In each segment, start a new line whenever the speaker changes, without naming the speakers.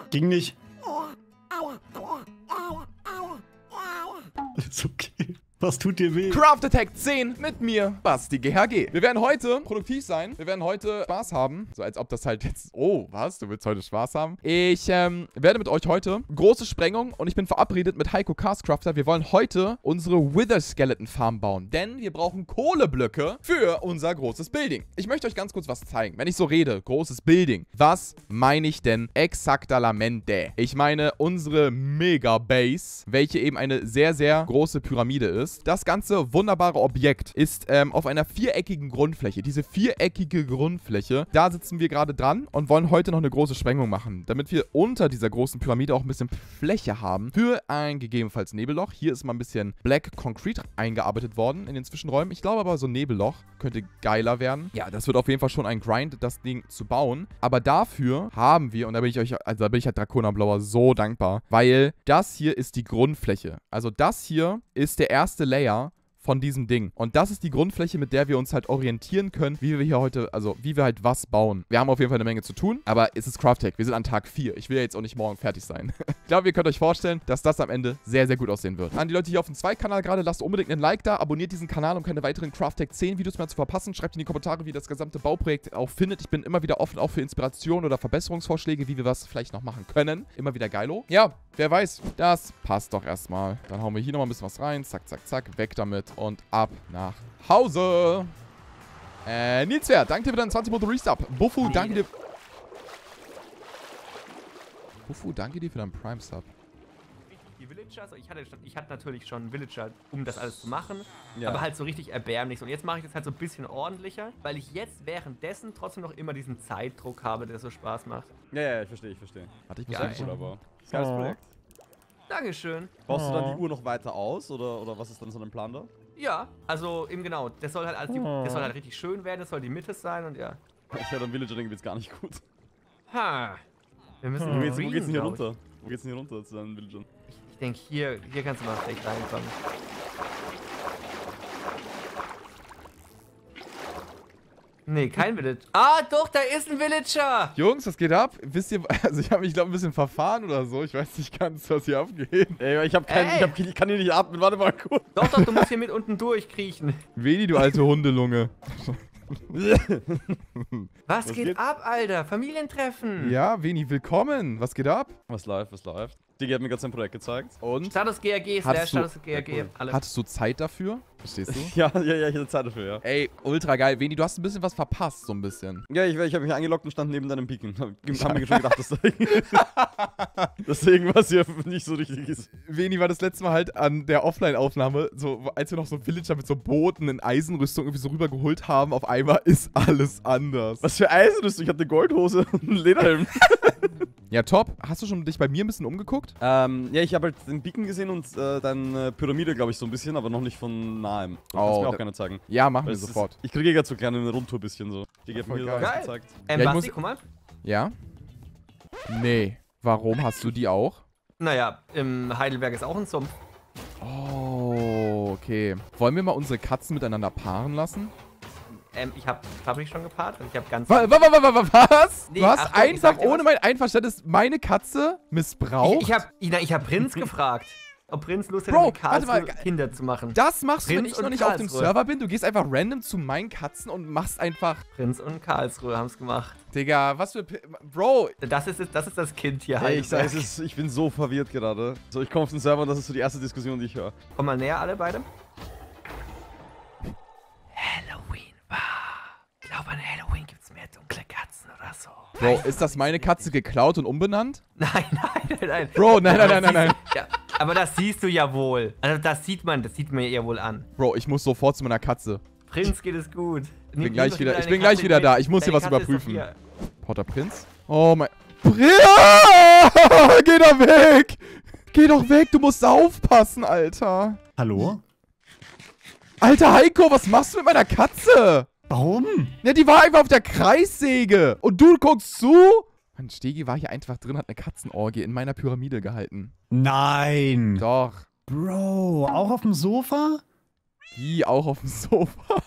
Ging nicht. Ist okay. Was tut dir weh?
Craft Attack 10 mit mir, Basti GHG. Wir werden heute produktiv sein. Wir werden heute Spaß haben. So als ob das halt jetzt... Oh, was? Du willst heute Spaß haben? Ich werde mit euch heute große Sprengung und ich bin verabredet mit Heiko Castcrafter. Wir wollen heute unsere Wither Skeleton Farm bauen. Denn wir brauchen Kohleblöcke für unser großes Building. Ich möchte euch ganz kurz was zeigen. Wenn ich so rede, großes Building. Was meine ich denn exaktamente? Ich meine unsere Mega Base, welche eben eine sehr, sehr große Pyramide ist. Das ganze wunderbare Objekt ist auf einer viereckigen Grundfläche. Diese viereckige Grundfläche, da sitzen wir gerade dran und wollen heute noch eine große Sprengung machen, damit wir unter dieser großen Pyramide auch ein bisschen Fläche haben für ein gegebenenfalls Nebelloch. Hier ist mal ein bisschen Black Concrete eingearbeitet worden in den Zwischenräumen. Ich glaube aber, so ein Nebelloch könnte geiler werden. Ja, das wird auf jeden Fall schon ein Grind, das Ding zu bauen. Aber dafür haben wir, und da bin ich euch, also da bin ich halt Draconablauer so dankbar, weil das hier ist die Grundfläche. Also das hier ist der erste Layer von diesem Ding. Und das ist die Grundfläche, mit der wir uns halt orientieren können, wie wir hier heute, also wie wir halt was bauen. Wir haben auf jeden Fall eine Menge zu tun, aber es ist Craft Tech. Wir sind an Tag 4. Ich will ja jetzt auch nicht morgen fertig sein. Ich glaube, ihr könnt euch vorstellen, dass das am Ende sehr, sehr gut aussehen wird. An die Leute hier auf dem 2-Kanal gerade, lasst unbedingt einen Like da, abonniert diesen Kanal, um keine weiteren Craft Tech 10 Videos mehr zu verpassen. Schreibt in die Kommentare, wie ihr das gesamte Bauprojekt auch findet. Ich bin immer wieder offen, auch für Inspiration oder Verbesserungsvorschläge, wie wir was vielleicht noch machen können. Immer wieder geilo. Ja, wer weiß. Das passt doch erstmal. Dann hauen wir hier nochmal ein bisschen was rein. Zack, zack, zack. Weg damit und ab nach Hause. Nilswehr, danke dir für deinen 20 Monate Resub. Buffu, danke dir. Buffu, danke dir für deinen Prime Sub.
Die Villager, also ich hatte natürlich schon Villager, um das alles zu machen, ja. Aber halt so richtig erbärmlich. Und jetzt mache ich das halt so ein bisschen ordentlicher, weil ich jetzt währenddessen trotzdem noch immer diesen Zeitdruck habe, der so Spaß macht.
Ja, ich verstehe, ich verstehe.
Warte, ich muss
eigentlich gut, aber geiles Projekt.
Dankeschön.
Baust du dann die Uhr noch weiter aus oder was ist dann so dein Plan da?
Ja, also eben genau. Das soll halt, das soll halt richtig schön werden, das soll die Mitte sein und ja.
Ich hätte am Villager-Ding geht's gar nicht gut.
Ha. Wir müssen
Wo geht's denn hier runter? Wo geht's denn hier runter zu deinen Villagern?
Ich denke, hier kannst du mal vielleicht reinkommen. Nee, kein Villager. Ah, doch, da ist ein Villager!
Jungs, was geht ab? Wisst ihr, also ich habe mich, glaube ich, ein bisschen verfahren oder so. Ich weiß nicht ganz, was hier abgeht.
Ey, ich kann hier nicht atmen. Warte mal kurz.
Doch, du musst hier mit unten durchkriechen.
Veni, du alte Hundelunge.
Was geht ab, Alter? Familientreffen.
Ja, Veni, willkommen. Was geht ab?
Was läuft? Digi hat mir gerade sein Projekt gezeigt.
Und?
Status GRG, Status GRG,
cool.
alles.
Hattest du Zeit dafür? Verstehst du?
Ja, ich hatte Zeit dafür, ja.
Ey, ultra geil. Veni, du hast ein bisschen was verpasst, so ein bisschen.
Ja, ich habe mich eingeloggt und stand neben deinem Beacon. Haben mir schon gedacht, dass da irgendwas hier nicht so richtig ist.
Veni war das letzte Mal halt an der Offline-Aufnahme, so, als wir noch so Villager mit so Booten in Eisenrüstung irgendwie so rübergeholt haben, auf einmal ist alles anders.
Was für Eisenrüstung? Ich hatte eine Goldhose und einen Lederhelm.
Ja, top. Hast du schon dich bei mir ein bisschen umgeguckt?
Ja, ich habe halt den Beacon gesehen und deine Pyramide, glaube ich, so ein bisschen, aber noch nicht von nahem. Das kannst du mir auch gerne zeigen.
Ja, machen wir sofort.
Ich kriege gerade so gerne eine Rundtour ein bisschen so. Die hat mir
geil.
gezeigt.
Ja,
Basti, guck mal.
Ja? Nee. Warum? Hast du die auch?
Naja, im Heidelberg ist auch ein Sumpf.
Oh, okay. Wollen wir mal unsere Katzen miteinander paaren lassen?
Hab ich schon gepaart? Also ich habe ganz...
Was?
Nee,
du hast
Achtung,
einfach ohne mein Einverständnis meine Katze missbraucht?
Ich hab Prinz gefragt, ob Prinz Lust hätte,
Bro,
mit Karlsruhe
warte mal.
Kinder zu machen.
Das machst du, wenn
Prinz
ich noch
und
nicht auf dem
Karlsruhe.
Server bin. Du gehst einfach random zu meinen Katzen und machst einfach...
Prinz und Karlsruhe haben's gemacht.
Digga, was für... Bro!
Das ist das Kind hier.
Ey, ich
Heidelberg.
sag, ich bin so verwirrt gerade. So, ich komme auf den Server und das ist so die erste Diskussion, die ich höre.
Komm mal näher, alle beide. Halloween war. Ich glaube, an Halloween gibt's mehr dunkle Katzen oder so.
Bro, ist das meine Katze geklaut und umbenannt?
Nein.
Bro, nein.
Ja, aber das siehst du ja wohl. Also das sieht man ja wohl an.
Bro, ich muss sofort zu meiner Katze.
Prinz geht es gut.
Ich bin gleich wieder da. Ich muss hier was überprüfen. Porter Prinz? Oh mein... Geh doch weg! Geh doch weg, du musst aufpassen, Alter.
Hallo?
Alter Heiko, was machst du mit meiner Katze?
Warum?
Ja, die war einfach auf der Kreissäge. Und du guckst zu? Mann, Stegi war hier einfach drin, hat eine Katzenorgie in meiner Pyramide gehalten.
Nein.
Doch.
Bro, auch auf dem Sofa?
Wie, auch auf dem Sofa?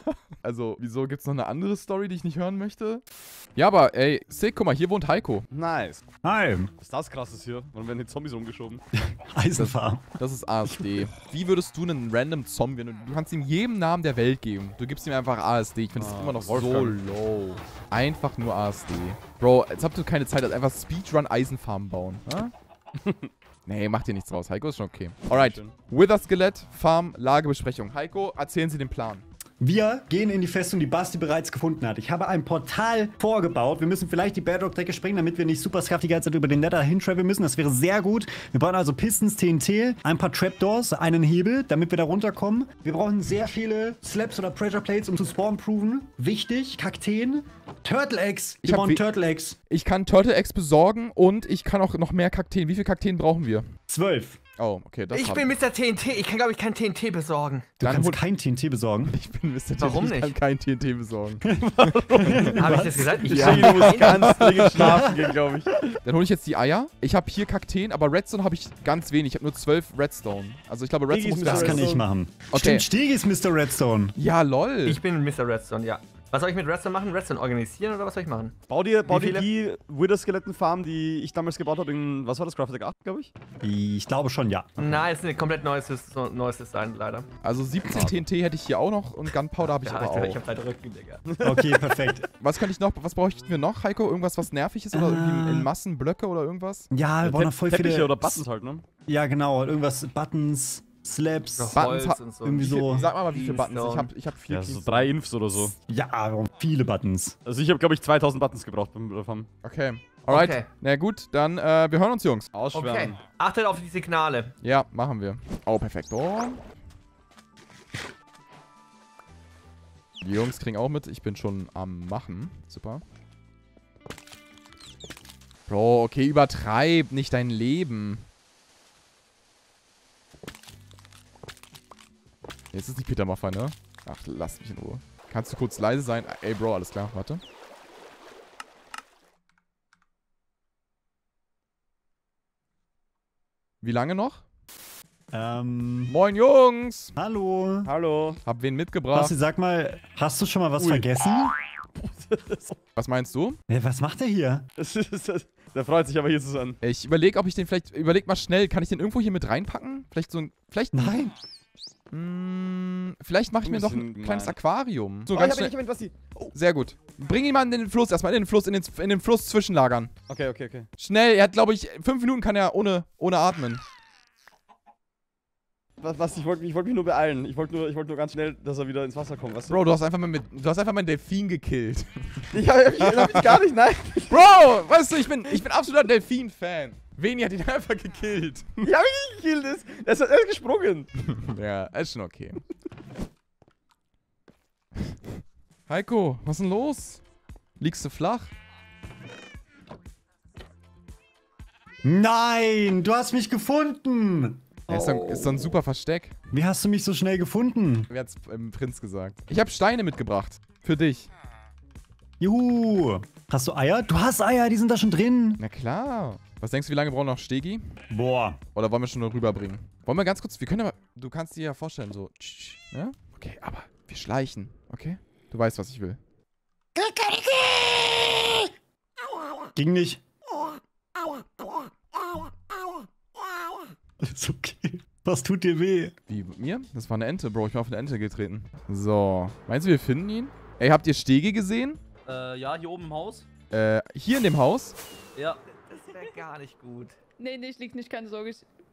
Also, wieso gibt's noch eine andere Story, die ich nicht hören möchte? Ja, aber ey, sick, guck mal, hier wohnt Heiko.
Nice.
Hi.
Was ist das krasses hier? Warum werden die Zombies rumgeschoben?
Eisenfarm.
Das ist ASD. Wie würdest du einen random Zombie, du kannst ihm jedem Namen der Welt geben. Du gibst ihm einfach ASD. Ich finde das immer noch so
Wolfgang.
low. Einfach nur ASD. Bro, jetzt habt ihr keine Zeit, also einfach Speedrun Eisenfarm bauen. Ha? Nee, macht dir nichts draus. Heiko ist schon okay. Alright.
Schön.
Wither Skelett, Farm, Lagebesprechung. Heiko, erzählen Sie den Plan.
Wir gehen in die Festung, die Basti bereits gefunden hat. Ich habe ein Portal vorgebaut. Wir müssen vielleicht die Bedrock-Decke sprengen, damit wir nicht super die ganze Zeit über den Nether hintraveln müssen. Das wäre sehr gut. Wir brauchen also Pistons, TNT, ein paar Trapdoors, einen Hebel, damit wir da runterkommen. Wir brauchen sehr viele Slabs oder Pressure Plates, um zu spawn-proven. Wichtig, Kakteen, Turtle Eggs. Wir brauchen Turtle Eggs.
Ich kann Turtle Eggs besorgen und ich kann auch noch mehr Kakteen. Wie viele Kakteen brauchen wir?
12.
Oh, okay, das
Ich bin Mr. TNT. Ich kann, glaube ich, kein TNT besorgen.
Du
Dann
kannst
hol-
kein TNT besorgen.
Ich bin Mr. TNT.
Warum
Ich kann
nicht?
kein TNT besorgen.
Habe ich das gesagt? Ich
Ja, du musst ganz dringend schlafen gehen, glaube ich.
Dann hole ich jetzt die Eier. Ich habe hier Kakteen, aber Redstone habe ich ganz wenig. Ich habe nur 12 Redstone. Also ich glaube, Redstone muss
Iggy's
Das
wir
kann
alles-
ich machen.
Okay.
Stimmt, Stegi ist Mr. Redstone.
Ja, lol.
Ich bin Mr. Redstone, ja. Was soll ich mit Redstone machen? Redstone organisieren oder was soll ich machen?
Bau dir
viele?
die Wither-Skeletten-Farm, die ich damals gebaut habe, in, was war das, Craft Deck 8, glaube ich?
Ich glaube schon, ja.
Nein, es ist ein komplett neues Design, leider.
Also 17 TNT hätte ich hier auch noch und Gunpowder habe ich aber
Ich
auch.
hab leider Rücken, Digga.
Okay, perfekt.
Was könnte ich noch, was bräuchten wir noch, Heiko? Irgendwas, was nervig ist? Oder irgendwie in Massen, Blöcke oder irgendwas?
Ja, wir brauchen noch voll
Teppiche
viele...
oder Buttons halt, ne?
Ja, genau. Irgendwas, Buttons, Slaps.
Buttons ha-
und so.
irgendwie so.
Sag mal, wie viele Buttons?
Keystone.
Ich hab 4
Ja, so 3 Infs oder so.
Ja, viele Buttons.
Also ich habe, glaube ich, 2000 Buttons gebraucht beim Farm.
Okay. Alright.
Okay.
Na gut, dann wir hören uns, Jungs.
Okay.
Ausschwärmen.
Achtet auf die Signale.
Ja, machen wir. Oh, perfekt. Oh. Die Jungs kriegen auch mit. Ich bin schon am Machen. Super. Bro, okay, übertreib nicht dein Leben. Jetzt ist nicht Peter Maffay, ne? Ach, lass mich in Ruhe. Kannst du kurz leise sein? Ey, Bro, alles klar. Warte. Wie lange noch? Moin, Jungs!
Hallo.
Hallo.
Hab wen mitgebracht.
Basti, sag mal, hast du schon mal was vergessen?
Was meinst du?
Was macht der hier?
Der freut sich aber hier zu sein.
Ich überlege, ob ich den vielleicht... Überleg mal schnell. Kann ich den irgendwo hier mit reinpacken? Vielleicht so ein... Vielleicht...
Nein.
Vielleicht mache ich
Ein
mir noch
bisschen
ein kleines
gemein.
Aquarium. So,
Oh,
ganz
ich hab
schnell.
ihn, Basti. Oh.
Sehr gut. Bring ihn mal in den Fluss. Erstmal in den Fluss. In den Fluss zwischenlagern.
Okay.
Schnell. Er hat, glaube ich, 5 Minuten kann er ohne atmen.
Was, ich wollte mich nur beeilen. Ich wollte nur ganz schnell, dass er wieder ins Wasser kommt, weißt du?
Bro, du hast einfach meinen Delfin gekillt.
Ich hab mich gar nicht, nein.
Bro, weißt du, ich bin absoluter Delfin-Fan. Veni hat ihn einfach gekillt.
Ich hab ihn nicht gekillt. Er ist gesprungen.
Ja, ist schon okay. Heiko, was ist denn los? Liegst du flach?
Nein, du hast mich gefunden.
Ja, ist so ein super Versteck.
Wie hast du mich so schnell gefunden?
Wer hat's Prinz gesagt? Ich habe Steine mitgebracht. Für dich.
Juhu. Hast du Eier? Du hast Eier, die sind da schon drin.
Na klar. Was denkst du, wie lange brauchen wir noch Stegi?
Boah.
Oder wollen wir schon nur rüberbringen? Wollen wir ganz kurz, wir können aber, du kannst dir ja vorstellen, so, ja? Okay, aber wir schleichen, okay? Du weißt, was ich will.
Ging nicht. Ist okay. Was tut dir weh?
Wie, mir? Das war eine Ente, Bro. Ich bin auf eine Ente getreten. So. Meinst du, wir finden ihn? Ey, habt ihr Stegi gesehen?
Ja, hier oben im Haus.
Hier in dem Haus?
Ja.
Das wäre gar nicht gut.
Nee, ich lieg nicht, keine Sorge.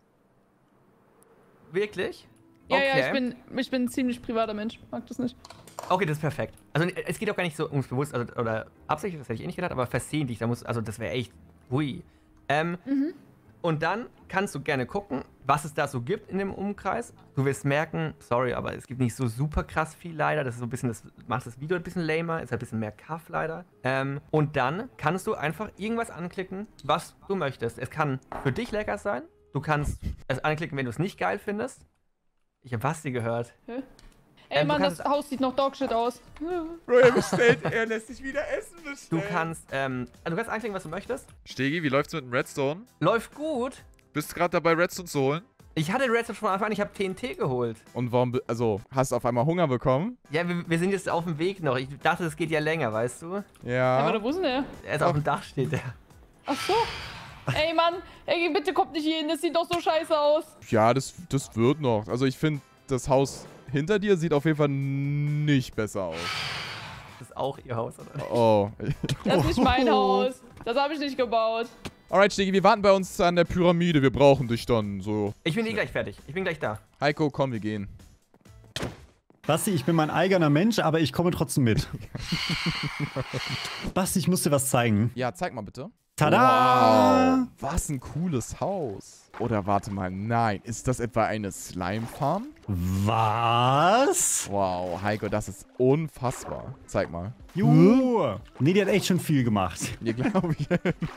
Wirklich?
Ja,
Okay.
ja, ich bin ein ziemlich privater Mensch. Mag das nicht.
Okay, das ist perfekt. Also es geht auch gar nicht so ums Bewusst, also, oder absichtlich, das hätte ich eh nicht gedacht, aber versehentlich, also das wäre echt, hui. Und dann kannst du gerne gucken, was es da so gibt in dem Umkreis. Du wirst merken, sorry, aber es gibt nicht so super krass viel leider. Das ist so ein bisschen, das macht das Video ein bisschen lamer, ist ein bisschen mehr Kaff leider. Und dann kannst du einfach irgendwas anklicken, was du möchtest. Es kann für dich lecker sein. Du kannst es anklicken, wenn du es nicht geil findest. Ich habe Basti gehört.
Ey,
du
Mann,
kannst
das Haus sieht noch Dogshit aus.
Bro, er lässt sich wieder Essen
Du kannst anklicken, was du möchtest.
Stegi, wie läuft's mit dem Redstone?
Läuft gut.
Bist du gerade dabei, Redstone zu holen?
Ich hatte Redstone von Anfang an, ich habe TNT geholt.
Und warum, also, hast du auf einmal Hunger bekommen?
Ja, wir sind jetzt auf dem Weg noch. Ich dachte, es geht ja länger, weißt du?
Ja,
Ja.
warte, wo ist denn der?
Er ist auf dem Dach, steht der.
Ach so. Ey, Mann. Ey, bitte kommt nicht hier hin. Das sieht doch so scheiße aus.
Ja, das wird noch. Also, ich finde, das Haus hinter dir sieht auf jeden Fall nicht besser aus.
Das ist auch ihr Haus, oder?
Oh.
Das ist nicht mein Haus. Das habe ich nicht gebaut.
Alright, Stegi, wir warten bei uns an der Pyramide. Wir brauchen dich dann so.
Ich bin gleich fertig. Ich bin gleich da.
Heiko, komm, wir gehen.
Basti, ich bin mein eigener Mensch, aber ich komme trotzdem mit. Basti, ich muss dir was zeigen.
Ja, zeig mal bitte.
Tada!
Wow, was ein cooles Haus. Oder warte mal, nein. Ist das etwa eine Slime-Farm?
Was?
Wow, Heiko, das ist unfassbar. Zeig mal.
Juhu! Nee, die hat echt schon viel gemacht.
Hier glaube ich.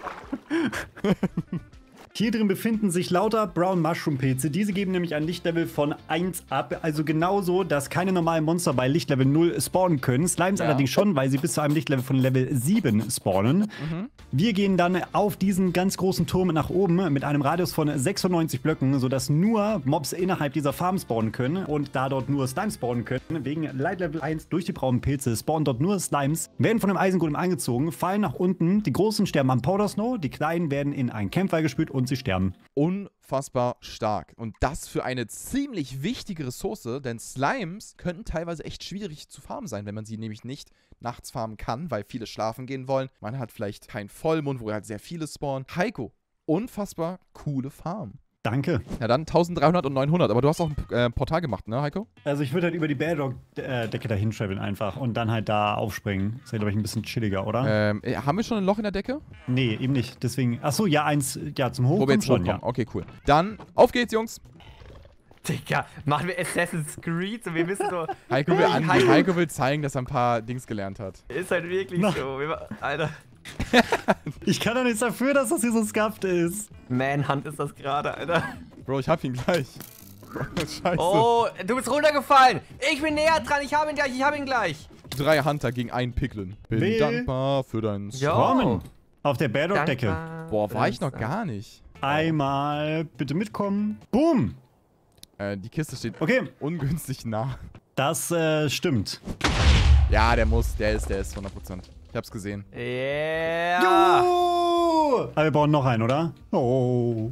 Hier drin befinden sich lauter Brown Mushroom Pilze. Diese geben nämlich ein Lichtlevel von 1 ab. Also genauso, dass keine normalen Monster bei Lichtlevel 0 spawnen können. Slimes allerdings schon, weil sie bis zu einem Lichtlevel von Level 7 spawnen. Wir gehen dann auf diesen ganz großen Turm nach oben mit einem Radius von 96 Blöcken, sodass nur Mobs innerhalb dieser Farm spawnen können. Und da dort nur Slimes spawnen können, wegen Light Level 1 durch die braunen Pilze, spawnen dort nur Slimes, werden von dem Eisengolem angezogen, fallen nach unten. Die großen sterben am Powder Snow, die kleinen werden in einen Campfire gespült und sie sterben.
Unfassbar stark. Und das für eine ziemlich wichtige Ressource, denn Slimes könnten teilweise echt schwierig zu farmen sein, wenn man sie nämlich nicht nachts farmen kann, weil viele schlafen gehen wollen. Man hat vielleicht keinen Vollmond, wo halt sehr viele spawnen. Heiko, unfassbar coole Farm.
Danke.
Ja, dann 1300 und 900. Aber du hast auch ein Portal gemacht, ne, Heiko?
Also ich würde halt über die Bedrock-Decke dahin traveln einfach und dann halt da aufspringen. Ist ja, glaube ich, ein bisschen chilliger, oder?
Haben wir schon ein Loch in der Decke?
Nee, eben nicht. Deswegen, achso, ja, eins, ja, zum
Wo wir
Hochkommen
jetzt
schon,
hochkommen.
ja.
Okay, cool. Dann, auf geht's, Jungs.
Digga, machen wir Assassin's Creed und wir wissen so.
Heiko will zeigen, dass er ein paar Dings gelernt hat.
Ist halt wirklich
Na.
so. Alter.
Ich kann doch nichts dafür, dass das hier so scuffed ist.
Manhunt ist das gerade, Alter.
Bro, ich hab ihn gleich. Scheiße.
Oh, du bist runtergefallen. Ich bin näher dran. Ich habe ihn gleich.
3 Hunter gegen einen Piglin. Bin
Will-
dankbar für deinen
Ja.
Kommen. Auf der Bedrock-Decke.
Dankbar.
Boah, war ich noch gar nicht.
Einmal bitte mitkommen. Boom.
Die Kiste steht
Okay,
ungünstig nah.
das stimmt.
Ja, der ist 100%. Ich hab's gesehen.
Yeah.
Juhu! Aber wir bauen noch einen, oder? Oh.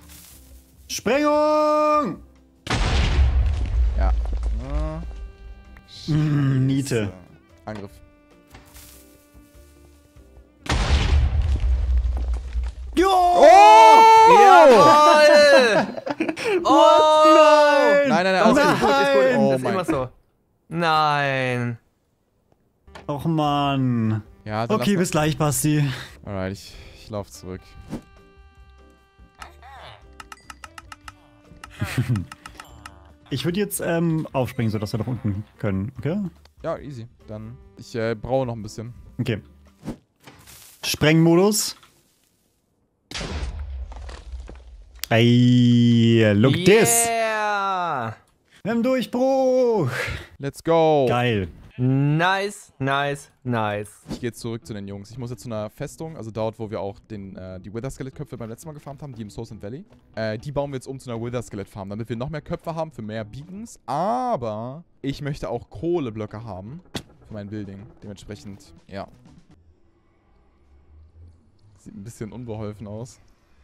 Sprengung!
Ja.
Niete.
Angriff.
Jo!
Jawohl! Oh!
Nein!
Nein,
Doch,
alles
ist gut, ist gut.
Oh
Das ist
mein-
immer so. Nein.
Och, Mann.
Ja, dann
Okay,
lass
bis gleich, Basti.
mal. Alright, ich lauf zurück.
Ich würde jetzt aufspringen, sodass wir nach unten können, okay?
Ja, easy. Dann, ich brauche noch ein bisschen.
Okay. Sprengmodus. Ey, look this.
Yeah.
Wir haben Durchbruch.
Let's go.
Geil.
Nice, nice, nice.
Ich gehe jetzt zurück zu den Jungs. Ich muss jetzt zu einer Festung, also dort, wo wir auch die Wither-Skelett-Köpfe beim letzten Mal gefarmt haben, die im Source Valley. Die bauen wir jetzt um zu einer Wither-Skelett-Farm, damit wir noch mehr Köpfe haben für mehr Beacons. Aber ich möchte auch Kohleblöcke haben für mein Building. Dementsprechend, ja. Sieht ein bisschen unbeholfen aus.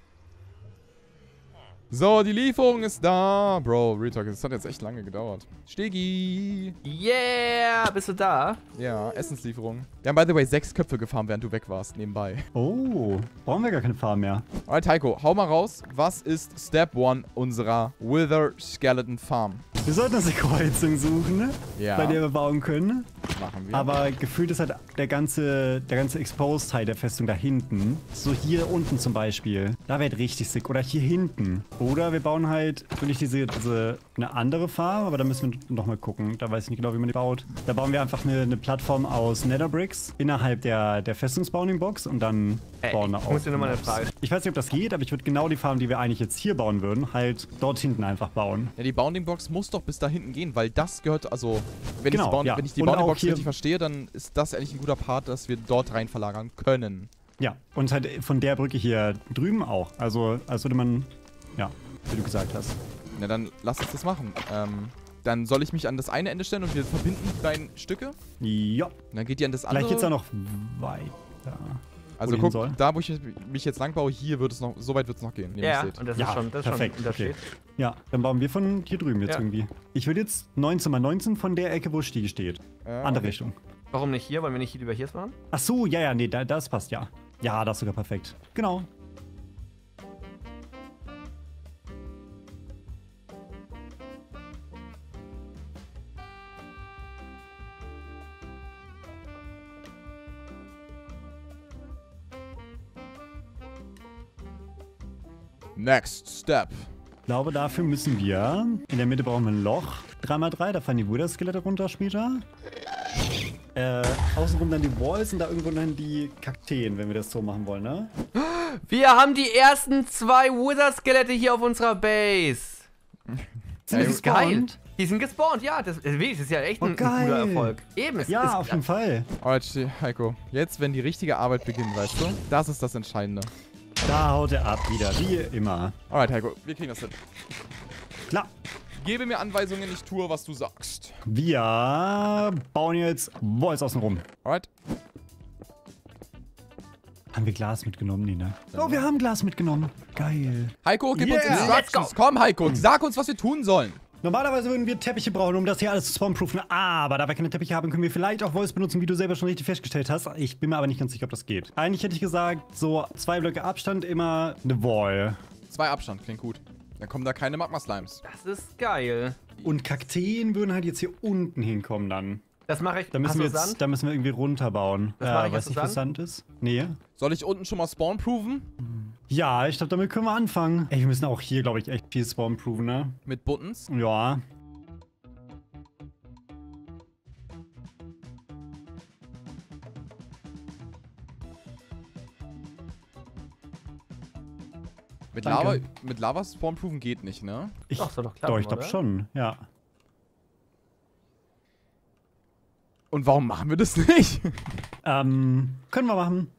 So, die Lieferung ist da. Bro, Real Talk, das hat jetzt echt lange gedauert. Stegi.
Yeah. Bist du da?
Ja, Essenslieferung. Wir haben, by the way, 6 Köpfe gefarmt, während du weg warst, nebenbei.
Oh, brauchen wir gar keine Farm mehr.
Alright, Heiko, hau mal raus. Was ist Step 1 unserer Wither Skeleton Farm?
Wir sollten uns eine Kreuzung suchen, ne?
Ja,
Bei der wir bauen können.
machen wir.
Aber gefühlt ist halt der ganze Exposed-Teil der Festung da hinten. So hier unten zum Beispiel. Da wäre richtig sick. Oder hier hinten. Oder wir bauen halt wirklich eine andere Farm, aber da müssen wir noch mal gucken. Da weiß ich nicht genau, wie man die baut. Da bauen wir einfach eine Plattform aus Netherbricks innerhalb der Festungs-Bounding-Box und dann bauen wir
ich muss dir nochmal eine
Mobs.
Frage.
Ich weiß nicht, ob das geht, aber ich würde genau die Farm, die wir eigentlich jetzt hier bauen würden, halt dort hinten einfach bauen.
Ja, die Bounding Box muss doch bis da hinten gehen, weil das gehört, also, wenn
Genau, ja.
ich die
Und
Bounding
auch
Box
hier-
richtig verstehe, dann ist das eigentlich ein guter Part, dass wir dort rein verlagern können.
Ja, und halt von der Brücke hier drüben auch. Also, als würde man, ja, wie du gesagt hast.
Na, dann lass uns das machen. Dann soll ich mich an das eine Ende stellen und wir verbinden die beiden Stücke.
Ja.
Und dann geht die an das andere.
Vielleicht geht's ja noch weiter.
Also
hin
guck,
soll.
da wo ich mich jetzt lang baue, hier wird es noch, so weit wird es noch gehen.
Ja,
Seht.
und das
Ja,
ist schon,
perfekt,
schon Unterschied.
Ja, dann bauen wir von hier drüben jetzt
Ja.
irgendwie. Ich würde jetzt 19 mal 19 von der Ecke, wo Stiege steht. Andere Richtung.
Warum nicht hier? Wollen wir nicht lieber hier machen?
Ach so, ja, nee, das passt, ja. Ja, das ist sogar perfekt. Genau.
Next step.
Ich glaube, dafür müssen wir... In der Mitte brauchen wir ein Loch. 3x3, da fallen die Wither-Skelette runter später. Außenrum dann die Walls und da irgendwo dann die Kakteen, wenn wir das so machen wollen, ne?
Wir haben die ersten 2 Wither-Skelette hier auf unserer Base.
Sind die
Das ist geil.
gespawnt?
Die sind gespawnt, ja. Das ist ja echt ein
geil.
guter Erfolg. Eben, es
Ja,
ist,
auf jeden Fall.
Alright, Heiko. Jetzt, wenn die richtige Arbeit beginnt, weißt du? Das ist das Entscheidende.
Da haut er ab wieder, wie immer.
Alright, Heiko. Wir kriegen das hin.
Klar.
Gebe mir Anweisungen, ich tue, was du sagst.
Wir bauen jetzt Walls außenrum.
Alright.
Haben wir Glas mitgenommen? Nee, ne? Oh, wir haben Glas mitgenommen. Geil.
Heiko, gib uns
Yeah.
Instructions. Komm, Heiko, sag uns, was wir tun sollen.
Normalerweise würden wir Teppiche brauchen, um das hier alles zu spawnproofen. Aber da wir keine Teppiche haben, können wir vielleicht auch Walls benutzen, wie du selber schon richtig festgestellt hast. Ich bin mir aber nicht ganz sicher, ob das geht. Eigentlich hätte ich gesagt, so 2 Blöcke Abstand, immer eine Wall.
2 Abstand, klingt gut. Dann kommen da keine Magma-Slimes.
Das ist geil.
Und Kakteen würden halt jetzt hier unten hinkommen dann.
Das mache ich.
Da müssen,
Hast
wir
du
jetzt,
Sand?
da müssen wir irgendwie runterbauen.
Das mache ich,
weiß
hast du
nicht, was
Sand?
Sand ist. Nee.
Soll ich unten schon mal spawn-proven?
Ja, ich glaube, damit können wir anfangen. Ey, wir müssen auch hier, glaube ich, echt viel spawn-proven, ne?
Mit Buttons?
Ja.
Mit
Danke.
Lava spawn-proven geht nicht, ne?
Doch, soll doch klappen,
Doch, ich glaube
oder?
schon, ja.
Und warum machen wir das nicht?
Können wir machen.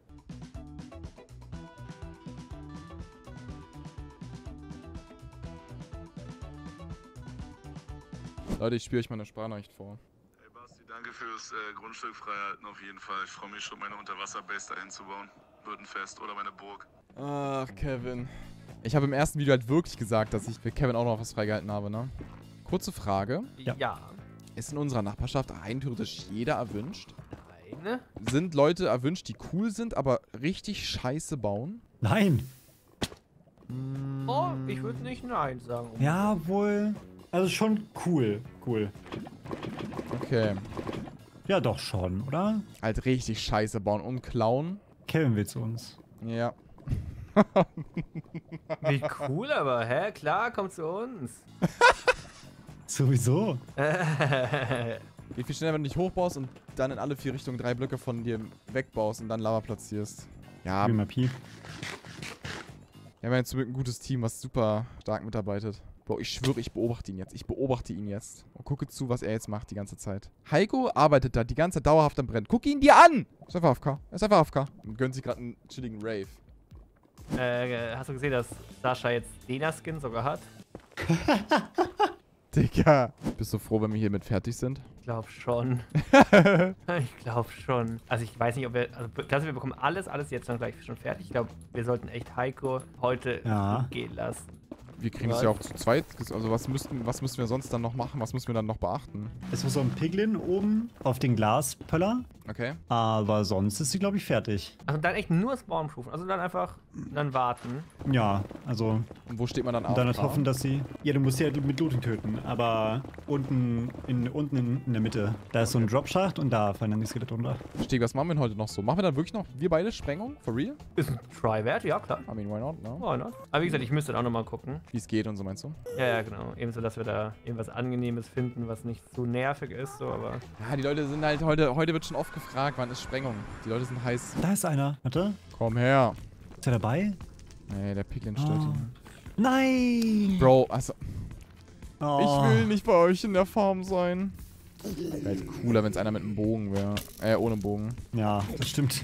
Leute, ich spiele euch mal eine Sprachnachricht vor.
Hey Basti, danke fürs Grundstück freihalten auf jeden Fall. Ich freue mich schon, meine Unterwasserbase dahin zu bauen. Wird ein Fest oder meine Burg.
Ach, Kevin. Ich habe im ersten Video halt wirklich gesagt, dass ich für Kevin auch noch was freigehalten habe, ne? Kurze Frage.
Ja.
Ist in unserer Nachbarschaft rein theoretisch jeder erwünscht?
Eine?
Sind Leute erwünscht, die cool sind, aber richtig scheiße bauen?
Nein.
Oh, ich würde nicht Nein sagen.
Ja, wohl. Also schon cool. Cool.
Okay.
Ja, doch schon, oder?
Halt richtig scheiße bauen und klauen?
Kevin will zu uns.
Ja.
Wie cool aber, hä? Klar, komm zu uns.
Sowieso.
Geht viel schneller, wenn du dich hochbaust und dann in alle 4 Richtungen 3 Blöcke von dir wegbaust und dann Lava platzierst. Ja,
Wie mal Pi.
wir haben jetzt ein gutes Team, was super stark mitarbeitet. Bro, ich schwöre, ich beobachte ihn jetzt. Ich beobachte ihn jetzt. Und gucke zu, was er jetzt macht die ganze Zeit. Heiko arbeitet da die ganze Zeit dauerhaft am Brennen. Guck ihn dir an! Ist einfach AFK. Er ist einfach AFK. Und gönnt sich gerade einen chilligen Rave.
Hast du gesehen, dass Sascha jetzt Dena-Skin sogar hat?
Digga. Bist du froh, wenn wir hiermit fertig sind?
Ich glaube schon. Ich glaube schon. Also ich weiß nicht, ob wir... Also wir bekommen alles jetzt dann gleich schon fertig. Ich glaube, wir sollten echt Heiko heute
Ja.
gehen lassen.
Wir kriegen es
Was?
ja auch zu zweit. Also was müssten wir sonst dann noch machen? Was müssen wir dann noch beachten?
Es muss so ein Piglin oben auf den Glaspöller.
Okay.
Aber sonst ist sie, glaube ich, fertig.
Also dann echt nur Spawnproofen. Also dann einfach dann warten.
Ja, also.
Und wo steht man dann
Und dann halt
auf?
hoffen, dass sie. Ja, du musst sie ja mit Looting töten. Aber unten in der Mitte. Da ist so ein Dropschacht und da fallen dann die Skelette runter.
Steg, was machen wir denn heute noch so? Machen wir dann wirklich noch, wir beide Sprengung? For real?
Ist ein Try-Wert, ja klar.
I mean, why not, no?
Why not? Aber wie gesagt, ich müsste dann auch nochmal gucken.
Wie es geht und so, meinst du?
Ja, genau. Ebenso, dass wir da irgendwas Angenehmes finden, was nicht so nervig ist, so, aber...
Ja, die Leute sind halt heute wird schon oft gefragt, wann ist Sprengung? Die Leute sind heiß.
Da ist einer. Warte.
Komm her.
Ist er dabei?
Nee, der Piglin stört
Oh.
ihn.
Nein!
Bro, also,
Oh.
ich will nicht bei euch in der Farm sein. Wäre halt cooler, wenn es einer mit einem Bogen wäre. Ohne Bogen.
Ja, das stimmt.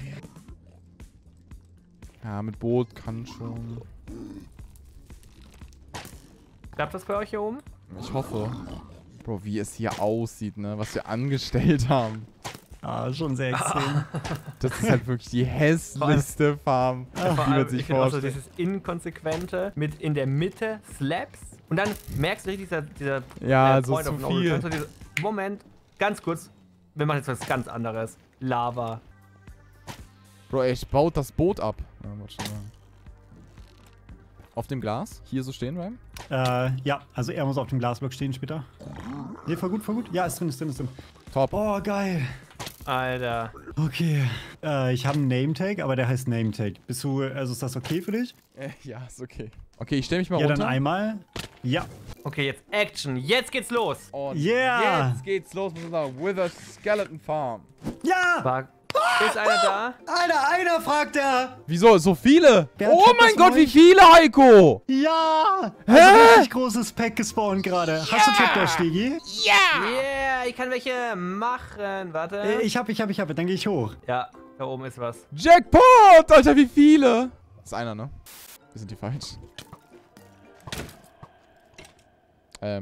Ja, mit Boot kann schon.
Klappt das bei euch hier oben?
Ich hoffe. Bro, wie es hier aussieht, ne? Was wir angestellt haben.
Ah, schon sehr extrem.
Das ist halt wirklich die hässlichste Farm,
Vor
wie man
allem,
sich
ich finde auch so
vorstellt.
dieses Inkonsequente mit in der Mitte Slaps und dann merkst du richtig dieser
Ja, so
Point
zu
of No
viel.
Return, so dieser Moment, ganz kurz, wir machen jetzt was ganz anderes. Lava.
Bro, ey, ich baut das Boot ab. Ja, warte schon mal. Auf dem Glas? Hier so stehen bleiben?
Ja, also er muss auf dem Glasblock stehen später. Nee, voll gut, voll gut. Ja, ist drin, ist drin, ist drin.
Top.
Oh, geil.
Alter.
Okay. Ich habe einen Name-Tag, aber der heißt Name-Tag. Bist du, also ist das okay für dich?
Ja, ist okay. Okay, ich stelle mich mal
Ja,
runter.
dann einmal. Ja.
Okay, jetzt Action. Jetzt geht's los.
Und
Yeah.
jetzt geht's los mit unserer Wither Skeleton Farm.
Ja!
War, ist einer da?
Einer fragt er!
Wieso? So viele?
Wer
Oh
checkt
mein
das
Gott,
mal?
wie viele, Heiko!
Ja!
Hä?
Also richtig großes Pack gespawnt gerade. Hast du Trapdoor, Stegi?
Yeah, ich kann welche machen. Warte.
Ich hab. Dann gehe ich hoch.
Ja, da oben ist was.
Jackpot! Alter, wie viele? Ist einer, ne? Wir sind hier falsch.
Ja,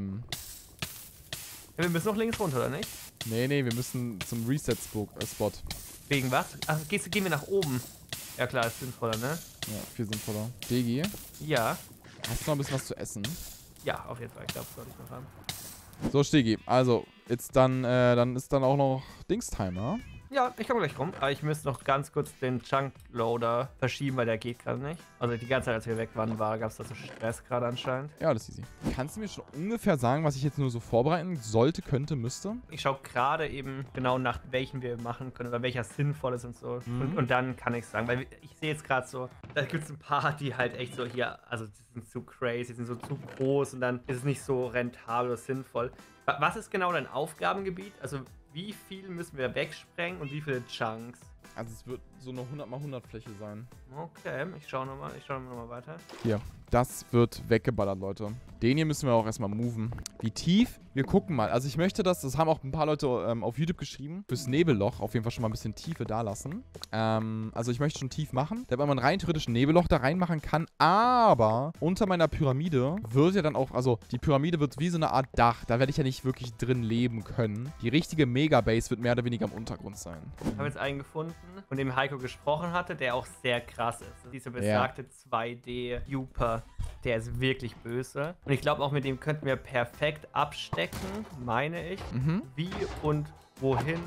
wir müssen noch links runter, oder nicht?
Nee, wir müssen zum Reset-Spot.
Wegen was? Ach, gehen wir nach oben. Ja klar, ist sinnvoller, ne?
Ja, viel sinnvoller. Degi,
Ja.
hast du noch ein bisschen was zu essen?
Ja, auf jeden Fall. Ich glaube, das sollte ich noch haben.
So, Stegi, also, jetzt dann ist dann auch noch Dingstimer.
Ja, ich komme gleich rum. Aber ich müsste noch ganz kurz den Chunk-Loader verschieben, weil der geht gerade nicht. Also die ganze Zeit, als wir weg waren, gab es da so Stress gerade anscheinend.
Ja, das ist easy. Kannst du mir schon ungefähr sagen, was ich jetzt nur so vorbereiten sollte, könnte, müsste?
Ich schaue gerade eben genau nach welchen wir machen können oder welcher sinnvoll ist und so. Und dann kann ich sagen, weil ich sehe jetzt gerade so, da gibt es ein paar, die halt echt so hier, also die sind zu crazy, die sind so zu groß und dann ist es nicht so rentabel oder sinnvoll. Was ist genau dein Aufgabengebiet? Also wie viel müssen wir wegsprengen und wie viele Chunks?
Also es wird so eine 100×100 Fläche sein.
Okay, ich schaue nochmal weiter.
Hier, das wird weggeballert, Leute. Den hier müssen wir auch erstmal moven. Wie tief? Wir gucken mal. Also ich möchte das haben auch ein paar Leute auf YouTube geschrieben, fürs Nebelloch auf jeden Fall schon mal ein bisschen Tiefe da lassen. Also ich möchte schon tief machen, damit man rein theoretisch ein Nebelloch da reinmachen kann, aber unter meiner Pyramide wird ja dann auch, also die Pyramide wird wie so eine Art Dach, da werde ich ja nicht wirklich drin leben können. Die richtige Megabase wird mehr oder weniger im Untergrund sein.
Ich habe jetzt einen gefunden, von dem Heiko gesprochen hatte, der auch sehr krass ist. Dieser besagte 2D-Juper, der ist wirklich böse. Und ich glaube, auch mit dem könnten wir perfekt abstecken, meine ich, wie und wohin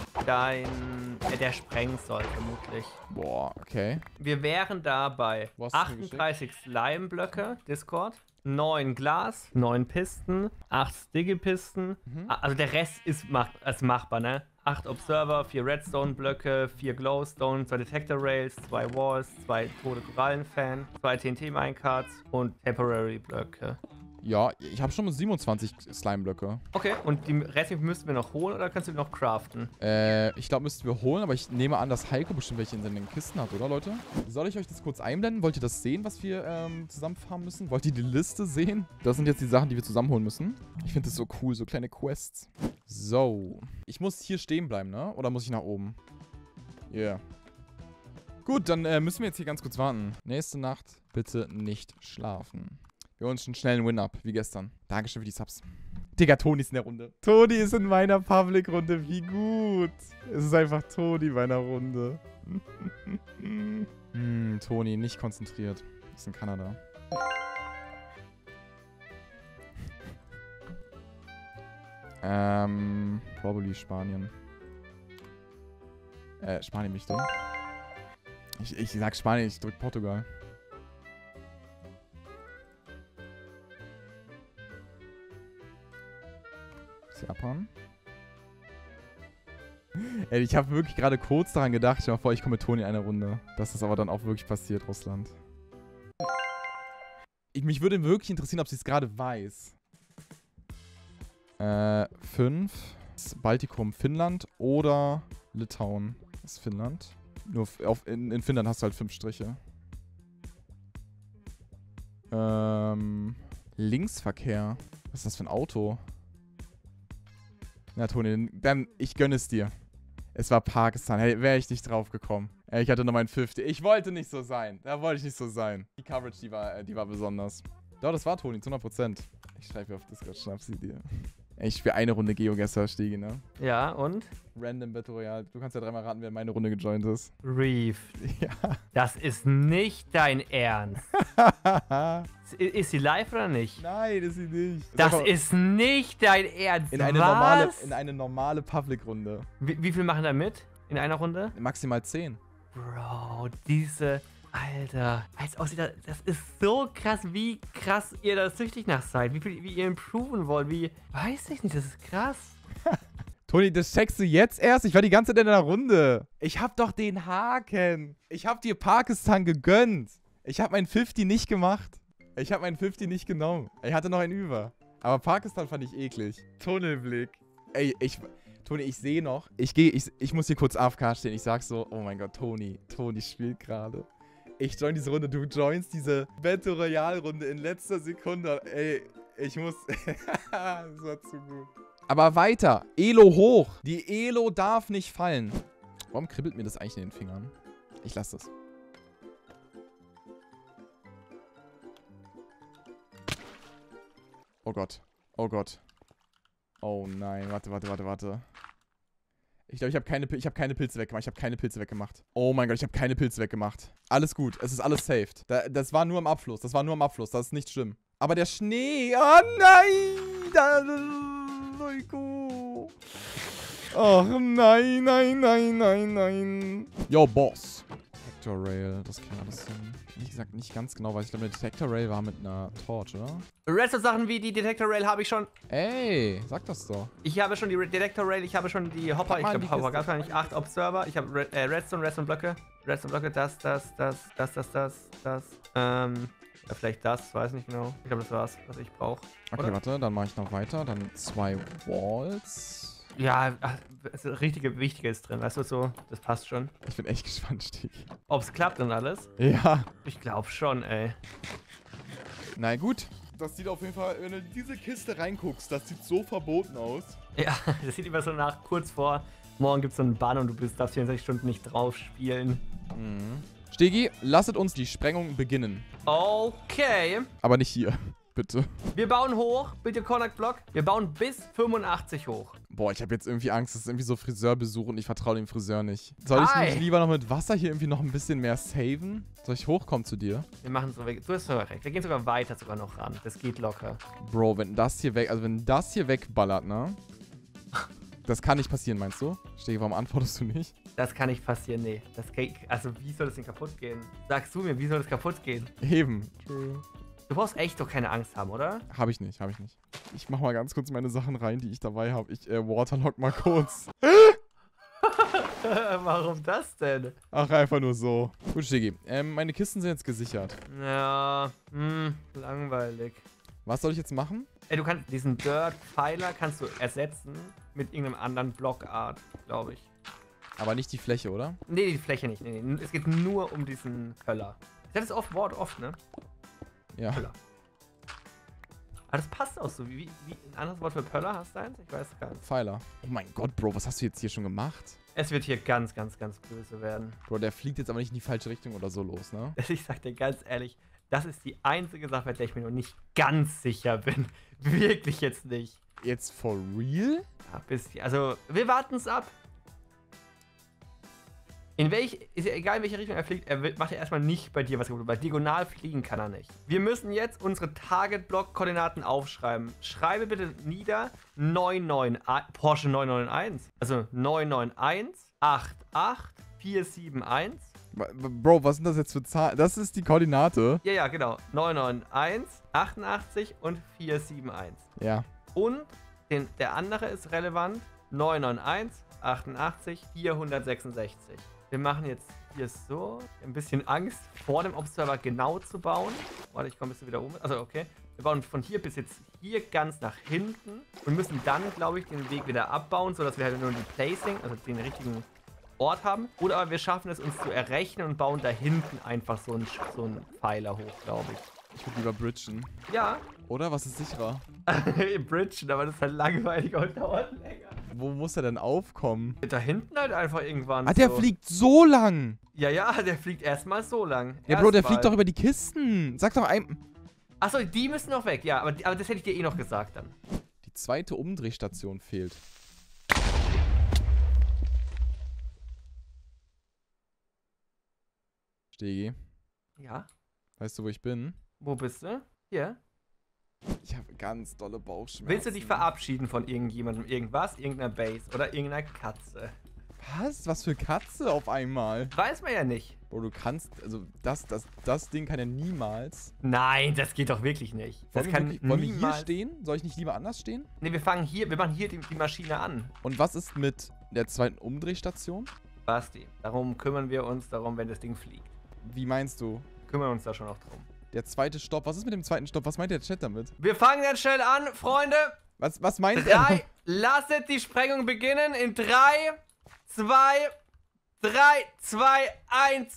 der sprengen soll, vermutlich.
Boah, okay.
Wir wären da bei
Wo hast du mir
38 Slime-Blöcke, Discord, 9 Glas, 9 Pisten, 8 Sticky-Pisten. Also der Rest ist machbar, ne? 8 Observer, 4 Redstone-Blöcke, 4 Glowstone, 2 Detector-Rails, 2 Walls, 2 tote Korallen-Fan, 2 TNT-Minecarts und Temporary-Blöcke.
Ja, ich habe schon mal 27 Slime-Blöcke.
Okay, und die restlichen müssten wir noch holen oder kannst du die noch craften?
Ich glaube, müssten wir holen, aber ich nehme an, dass Heiko bestimmt welche in seinen Kisten hat, oder Leute? Soll ich euch das kurz einblenden? Wollt ihr das sehen, was wir zusammen farmen müssen? Wollt ihr die Liste sehen? Das sind jetzt die Sachen, die wir zusammenholen müssen. Ich finde das so cool, so kleine Quests. So. Ich muss hier stehen bleiben, ne? Oder muss ich nach oben? Yeah. Gut, dann müssen wir jetzt hier ganz kurz warten. Nächste Nacht bitte nicht schlafen. Wir holen schon schnell einen Win-Up, wie gestern. Dankeschön für die Subs. Digga, Toni ist in der Runde. Toni ist in meiner Public-Runde. Wie gut. Es ist einfach Toni in meiner Runde. Toni, nicht konzentriert. Ist in Kanada. Probably Spanien. Spanien bin ich drin? Ich sag Spanien, ich drück Portugal. Japan. Ey, ich habe wirklich gerade kurz daran gedacht, stell mal vor, ich komme mit Toni in eine Runde. Dass das aber dann auch wirklich passiert, Russland. Mich würde wirklich interessieren, ob sie es gerade weiß. 5. Baltikum, Finnland oder Litauen. Das ist Finnland. Nur in Finnland hast du halt 5 Striche. Linksverkehr. Was ist das für ein Auto? Na, Toni, dann, ich gönne es dir. Es war Pakistan. Hey, wäre ich nicht drauf gekommen. Ey, ich hatte nur meinen 50. Ich wollte nicht so sein. Da wollte ich nicht so sein. Die Coverage, die war besonders. Doch, das war Toni, zu 100%. Ich schreibe auf Discord, schnapp sie dir. Ey, ich spiele eine Runde GeoGuessr, Stegi, ne?
Ja, und?
Random Battle Royale. Du kannst ja dreimal raten, wer in meine Runde gejoint ist.
Reef.
Ja.
Das ist nicht dein Ernst. Ist sie live oder nicht?
Nein, ist sie nicht.
Das ist nicht dein Ernst.
in eine normale Public-Runde.
Wie viel machen da mit in einer Runde?
Maximal 10.
Bro, diese... Alter, als aussieht das ist so krass, wie krass ihr da süchtig nach seid. Wie ihr improven wollt, wie... Weiß ich nicht, das ist krass.
Toni, das checkst du jetzt erst? Ich war die ganze Zeit in der Runde. Ich hab doch den Haken. Ich hab dir Pakistan gegönnt. Ich hab meinen 50 nicht gemacht. Ich hab meinen 50 nicht genommen. Ich hatte noch einen über. Aber Pakistan fand ich eklig. Tunnelblick. Ey, Toni, ich sehe noch. Ich muss hier kurz AFK stehen. Ich sag so, oh mein Gott, Toni spielt gerade. Ich join diese Runde, du joinst diese Battle Royale Runde in letzter Sekunde. Ey, ich muss... Das war zu gut. Aber weiter. Elo hoch. Die Elo darf nicht fallen. Warum kribbelt mir das eigentlich in den Fingern? Ich lasse das. Oh Gott. Oh Gott. Oh nein. Warte. Ich glaube, ich habe keine Pilze weggemacht. Oh mein Gott, ich habe keine Pilze weggemacht. Alles gut. Es ist alles saved. Das war nur im Abfluss. Das ist nicht schlimm. Aber der Schnee. Oh nein. Ach nein. Yo, Boss. Detector Rail. Das kann alles hin. Wie gesagt, nicht ganz genau, weil ich glaube, eine Detector Rail war mit einer Torch, oder?
Redstone-Sachen wie die Detector Rail habe ich schon.
Ey, sag das doch.
Ich habe schon die Detector Rail, ich habe schon die Hopper. Ich glaube, Hopper gab es gar nicht. 8 Observer. Ich habe Redstone-Blöcke. Redstone-Blöcke, das. Ja, vielleicht das, weiß nicht genau. Ich glaube, das war's, was ich brauche.
Okay, warte, dann mache ich noch weiter. Dann 2 Walls.
Ja, das Wichtige ist drin, weißt du, so, das passt schon.
Ich bin echt gespannt, Stigi.
Ob's klappt und alles?
Ja.
Ich glaube schon, ey.
Na gut. Das sieht auf jeden Fall, wenn du in diese Kiste reinguckst, das sieht so verboten aus.
Ja, das sieht immer so nach, kurz vor, morgen gibt's so einen Bann und du darfst 24 Stunden nicht drauf spielen.
Mhm. Stegi, lasset uns die Sprengung beginnen.
Okay.
Aber nicht hier, bitte.
Wir bauen hoch, bitte Konak-Block. Wir bauen bis 85 hoch.
Boah, ich habe jetzt irgendwie Angst, das ist irgendwie so Friseurbesuch und ich vertraue dem Friseur nicht. Soll ich nicht lieber noch mit Wasser hier irgendwie noch ein bisschen mehr saven? Soll ich hochkommen zu dir?
Wir machen so weg. Du hast sogar recht. Wir gehen sogar weiter noch ran. Das geht locker.
Bro, wenn das hier wegballert, ne? Das kann nicht passieren, meinst du? Stegi, warum antwortest du nicht?
Das kann nicht passieren, nee. Also, wie soll das denn kaputt gehen? Sagst du mir, wie soll das kaputt gehen?
Eben.
Du brauchst echt doch keine Angst haben, oder?
Hab ich nicht. Ich mach mal ganz kurz meine Sachen rein, die ich dabei habe. Ich waterlock mal kurz.
Warum das denn?
Ach, einfach nur so. Gut, Stegi. Meine Kisten sind jetzt gesichert.
Ja, langweilig.
Was soll ich jetzt machen?
Ey, du kannst diesen Dirt-Pfeiler kannst du ersetzen mit irgendeinem anderen Blockart, glaube ich.
Aber nicht die Fläche, oder?
Nee, die Fläche nicht. Nee. Es geht nur um diesen Pöller. Das ist oft, ne?
Ja.
Pöller. Aber das passt auch so. Wie ein anderes Wort für Pöller hast du eins? Ich weiß gar nicht.
Pfeiler. Oh mein Gott, Bro, was hast du jetzt hier schon gemacht?
Es wird hier ganz böse werden.
Bro, der fliegt jetzt aber nicht in die falsche Richtung oder so los, ne?
Ich sag dir ganz ehrlich, das ist die einzige Sache, bei der ich mir noch nicht ganz sicher bin. Wirklich jetzt nicht.
Jetzt for real?
Ja, bisschen. Also, wir warten es ab. Ist ja egal, in welche Richtung er fliegt, macht ja erstmal nicht bei dir was kaputt, weil diagonal fliegen kann er nicht. Wir müssen jetzt unsere Target-Block-Koordinaten aufschreiben. Schreibe bitte nieder 991, Porsche 991, also 991 88 471.
Bro, was sind das jetzt für Zahlen? Das ist die Koordinate.
Ja, genau. 991, 88 und 471.
Ja.
Und der andere ist relevant. 991, 88, 466. Wir machen jetzt hier so ein bisschen Angst, vor dem Observer genau zu bauen. Warte, ich komme ein bisschen wieder um. Also, okay. Wir bauen von hier bis jetzt hier ganz nach hinten und müssen dann, glaube ich, den Weg wieder abbauen, sodass wir halt nur die Placing, also den richtigen Ort haben. Oder aber wir schaffen es, uns zu errechnen und bauen da hinten einfach so einen Pfeiler hoch, glaube ich.
Ich würde lieber bridgen.
Ja.
Oder? Was ist sicherer?
Bridgen, aber das ist halt langweilig und dauert länger.
Wo muss er denn aufkommen?
Da hinten halt einfach irgendwann.
Ah, der fliegt so lang.
Ja, der fliegt erstmal so lang.
Ja, Bro, der fliegt doch über die Kisten. Sag doch einem.
Achso, die müssen noch weg, ja. Aber das hätte ich dir eh noch gesagt dann.
Die zweite Umdrehstation fehlt. Stegi,
Ja.
weißt du, wo ich bin?
Wo bist du? Hier.
Ich habe ganz dolle Bauchschmerzen.
Willst du dich verabschieden von irgendjemandem, irgendwas, irgendeiner Base oder irgendeiner Katze?
Was? Was für Katze auf einmal?
Weiß man ja nicht.
Bro, du kannst, also das Ding kann ja niemals.
Nein, das geht doch wirklich nicht. Das kann
Wollen wir hier
niemals...
stehen? Soll ich nicht lieber anders stehen?
Ne, wir machen hier die Maschine an.
Und was ist mit der zweiten Umdrehstation?
Basti, darum kümmern wir uns darum, wenn das Ding fliegt.
Wie meinst du?
Kümmern uns da schon noch drum.
Der zweite Stopp. Was ist mit dem zweiten Stopp? Was meint der Chat damit?
Wir fangen jetzt schnell an, Freunde.
Was meint er?
Lasset die Sprengung beginnen in 3, 2, 1.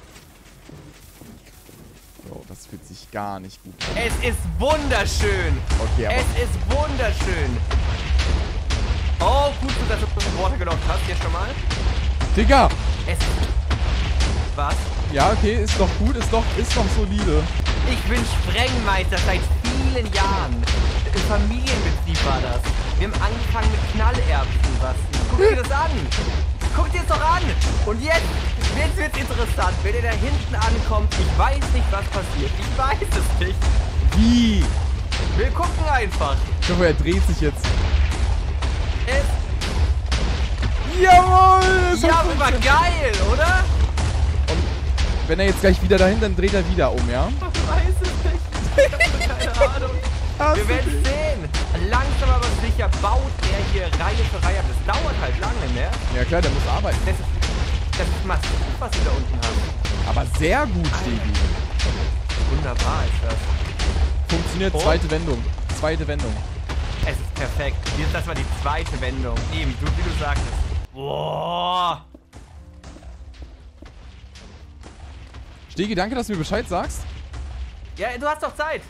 Bro, das fühlt sich gar nicht gut an.
Es ist wunderschön.
Okay, aber
Es ist wunderschön. Oh, gut, dass du das Water gelockt hast, jetzt schon mal.
Digga!
Es Was?
Ja, okay, ist doch gut, ist doch solide.
Ich bin Sprengmeister seit vielen Jahren. Im Familienbetrieb war das. Wir haben angefangen mit Knallerbsen, Basti. Guck dir das an. Guck dir das doch an. Und jetzt wird's interessant. Wenn ihr da hinten ankommt, ich weiß nicht, was passiert. Ich weiß es nicht.
Wie?
Wir gucken einfach.
Ich hoffe, er dreht sich jetzt.
Jawohl!
Das
Ja, aber war geil, oder?
Wenn er jetzt gleich wieder dahin, dann dreht er wieder um, ja?
Ich weiß es nicht. Ich habe keine Ahnung. Wir werden sehen. Langsam aber sicher baut er hier Reihe für Reihe ab. Das dauert halt lange, ne?
Ja klar, der muss arbeiten.
Das ist massiv, was wir da unten haben.
Aber sehr gut, Stegi.
Wunderbar ist das.
Funktioniert, zweite Wendung. Zweite Wendung.
Es ist perfekt. Das war die zweite Wendung. Eben, wie du sagtest. Boah.
Stegi, danke, dass du mir Bescheid sagst.
Ja, du hast doch Zeit.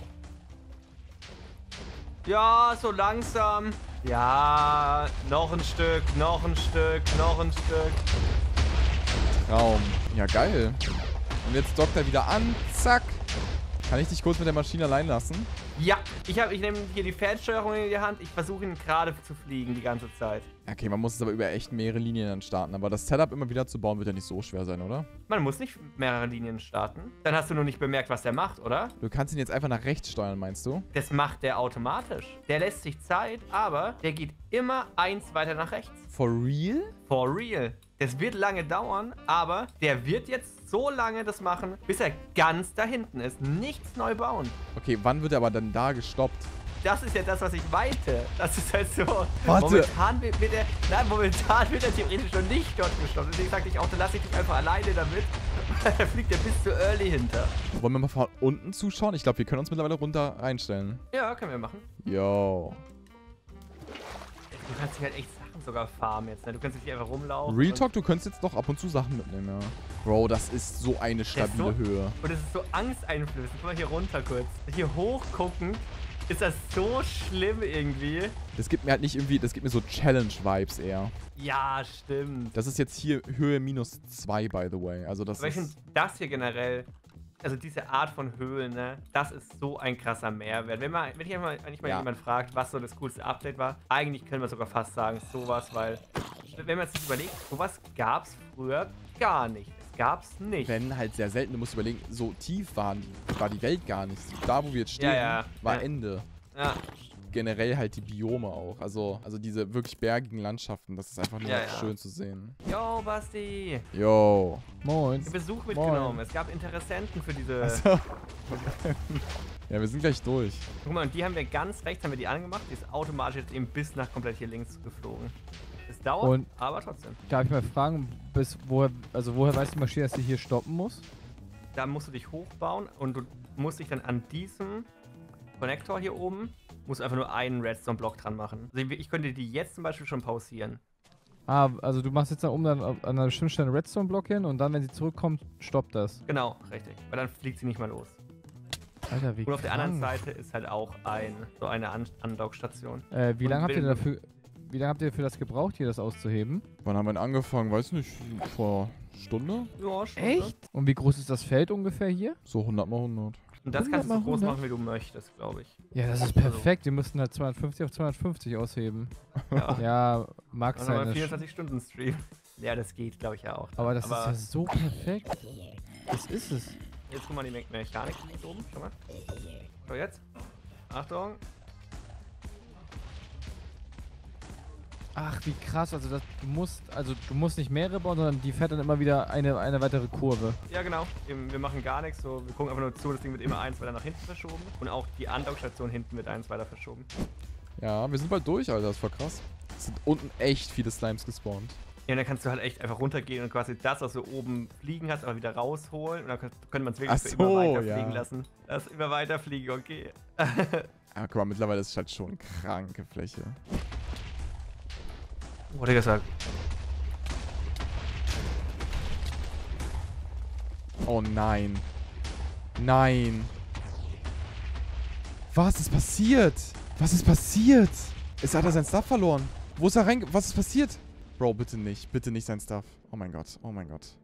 Ja, so langsam. Ja, noch ein Stück, noch ein Stück, noch ein Stück.
Traum. Ja, geil. Und jetzt dockt er wieder an. Zack. Kann ich dich kurz mit der Maschine allein lassen?
Ja, ich nehme hier die Fernsteuerung in die Hand. Ich versuche ihn gerade zu fliegen die ganze Zeit.
Okay, man muss es aber über echt mehrere Linien dann starten. Aber das Setup immer wieder zu bauen, wird ja nicht so schwer sein, oder?
Man muss nicht mehrere Linien starten. Dann hast du nur nicht bemerkt, was der macht, oder?
Du kannst ihn jetzt einfach nach rechts steuern, meinst du?
Das macht der automatisch. Der lässt sich Zeit, aber der geht immer eins weiter nach rechts.
For real?
For real. Das wird lange dauern, aber der wird jetzt so lange das machen, bis er ganz da hinten ist. Nichts neu bauen.
Okay, wann wird er aber dann da gestoppt?
Das ist ja das, was ich meinte. Das ist halt so.
Warte.
Momentan wird er theoretisch noch nicht dort gestoppt. Deswegen sagte ich auch, dann lasse ich dich einfach alleine damit. Da fliegt er bis zu early hinter.
Wollen wir mal von unten zuschauen? Ich glaube, wir können uns mittlerweile runter einstellen.
Ja, können wir machen.
Yo.
Du kannst dich halt echt Sachen sogar farmen jetzt, ne? Du kannst nicht einfach rumlaufen.
Real Talk, du könntest jetzt doch ab und zu Sachen mitnehmen, ja. Bro, das ist so eine stabile Höhe.
Und es ist so angsteinflößend. Guck mal hier runter kurz. Hier hochgucken. Ist das so schlimm irgendwie?
Das gibt mir halt nicht irgendwie, das gibt mir so Challenge-Vibes eher.
Ja, stimmt.
Das ist jetzt hier Höhe -2, by the way. Also das
Aber ich finde das hier generell, also diese Art von Höhlen, ne, das ist so ein krasser Mehrwert. Wenn ich mal jemand fragt, was so das coolste Update war, eigentlich können wir sogar fast sagen, sowas, weil, wenn man sich überlegt, sowas gab es früher gar nicht. Gab's nicht.
Wenn halt sehr selten, du musst überlegen, so tief war die Welt gar nicht. Da, wo wir jetzt stehen, war Ende.
Ja.
Generell halt die Biome auch. Also diese wirklich bergigen Landschaften, das ist einfach nur schön zu sehen.
Yo, Basti.
Yo. Moin.
Ich hab Besuch mitgenommen. Es gab Interessenten für diese...
Also. Ja, wir sind gleich durch.
Guck mal, und die haben wir ganz rechts, haben wir die angemacht. Die ist automatisch jetzt eben bis nach komplett hier links geflogen. Es dauert, aber trotzdem.
Darf ich mal fragen, woher weiß die Maschine, dass sie hier stoppen muss?
Da musst du dich hochbauen und du musst dich dann an diesem Konnektor hier oben, musst einfach nur einen Redstone-Block dran machen. Also ich könnte die jetzt zum Beispiel schon pausieren.
Ah, also du machst jetzt da oben dann an einer bestimmten Stelle einen Redstone-Block hin und dann, wenn sie zurückkommt, stoppt das.
Genau, richtig. Weil dann fliegt sie nicht mehr los.
Alter, wie
Und auf der anderen Seite ist halt auch so eine Andockstation.
Wie lange habt ihr dafür das gebraucht, hier das auszuheben?
Wann haben wir denn angefangen? Weiß nicht, vor Stunde?
Ja,
Echt? Und wie groß ist das Feld ungefähr hier?
So 100 mal 100.
Und das kannst du so
100 mal
groß
100?
machen, wie du möchtest, glaube ich.
Ja, das ist perfekt. Die müssten halt 250 auf 250 ausheben.
Ja.
Ja, mag
Und
sein.
nochmal
das
24-Stunden-Stream. Ja, das geht, glaube ich, ja auch.
aber das ist ja so perfekt. Das ist es.
Jetzt guck mal die Mechanik hier oben. Schau mal. So, jetzt. Achtung.
Ach, wie krass. Also, du musst nicht mehrere bauen, sondern die fährt dann immer wieder eine weitere Kurve.
Ja, genau. Wir machen gar nichts. So, wir gucken einfach nur zu. Das Ding wird immer eins weiter nach hinten verschoben. Und auch die Andockstation hinten wird eins weiter verschoben.
Ja, wir sind bald durch, Alter. Das war krass. Es sind unten echt viele Slimes gespawnt.
Ja, und dann kannst du halt echt einfach runtergehen und quasi das, was du oben fliegen hast, aber wieder rausholen. Und dann könnte man es wirklich für immer weiter fliegen lassen. Das immer weiter fliegen, okay.
Ja, guck mal, mittlerweile ist es halt schon kranke Fläche.
Oh, Digga, sag.
Oh nein. Nein. Was ist passiert? Was ist passiert? Hat er sein Stuff verloren? Wo ist er rein? Was ist passiert? Bro, bitte nicht. Bitte nicht sein Stuff. Oh mein Gott. Oh mein Gott.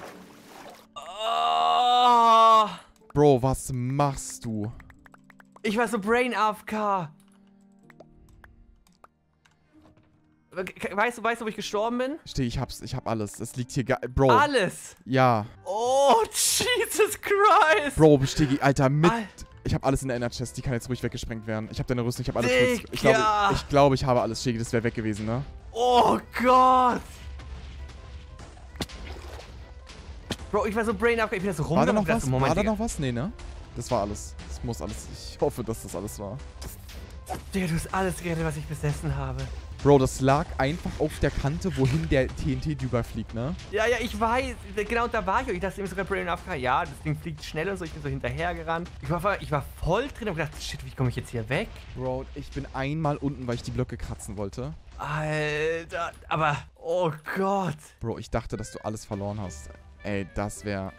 Oh,
Bro, was machst du?
ich war so Brain AFK. Weißt du, wo ich gestorben bin?
Steh, ich hab alles. Es liegt hier Bro.
Alles.
Ja.
Oh, Jesus Christ.
Bro, Stegi, Alter,
Al-
ich hab alles in der Inner Chest. Die kann jetzt ruhig weggesprengt werden. Ich hab deine Rüstung, ich hab alles.
Digga.
Ich glaube, ich habe alles, Stegi. Das wäre weg gewesen, ne?
Oh Gott. Bro, ich war so Brain AFK. Ich bin da so
War da noch
rumgelaufen.
was? War da noch was? Nee, ne? Das war alles. Das muss alles. Ich hoffe, dass das alles war.
Digga, du hast alles gerettet, was ich besessen habe.
Bro, das lag einfach auf der Kante, wohin der TNT-Düber fliegt, ne?
Ja, ich weiß. Genau, da war ich. Ich dachte eben sogar Brain AFK. Ja, das Ding fliegt schnell und so. Ich bin so hinterhergerannt. Ich war voll drin und gedacht, shit, wie komme ich jetzt hier weg?
Bro, ich bin einmal unten, weil ich die Blöcke kratzen wollte.
Alter, aber, oh Gott.
Bro, ich dachte, dass du alles verloren hast. Ey, das wäre...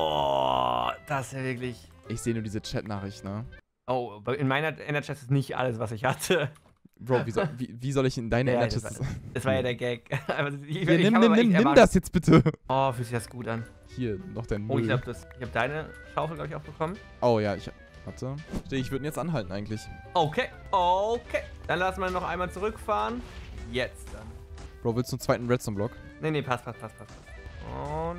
Oh, das ist ja wirklich...
Ich sehe nur diese Chat-Nachricht, ne?
Oh, in meiner Inner-Chest ist nicht alles, was ich hatte.
Bro, wie soll ich in deine
Ja,
Inner-Chest...
Das war ja der Gag. Aber
Nimm das jetzt bitte.
Oh, fühlt sich das gut an.
Hier, noch dein
Oh, ich
Müll.
glaube, ich habe deine Schaufel, glaube ich, auch bekommen.
Oh ja, warte. Ich würde ihn jetzt anhalten eigentlich.
Okay. Dann lassen wir noch einmal zurückfahren. Jetzt dann.
Bro, willst du einen zweiten Redstone-Block?
Nee, passt. Und